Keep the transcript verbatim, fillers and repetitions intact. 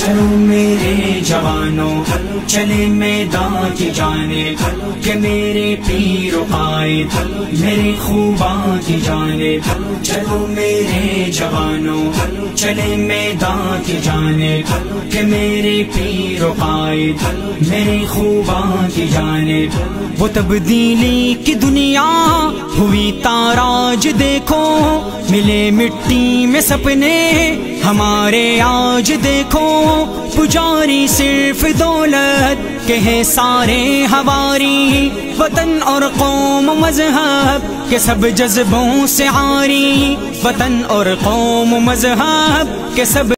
चलो मेरे जवानों चले मैदान की जाने के मेरे पीर कायद मेरे खूबा की जाने। चलो मेरे जवानों चले मैदान की जाने के मेरे पीर कायद मेरे खूबा की जाने। वो तब्दीली की दुनिया हुई ताराज देखो, मिले मिट्टी में सपने हमारे आज देखो। पुजारी सिर्फ दौलत के हैं सारे हवारी, वतन और कौम मजहब के सब जज्बों से आरी, वतन और कौम मजहब के सब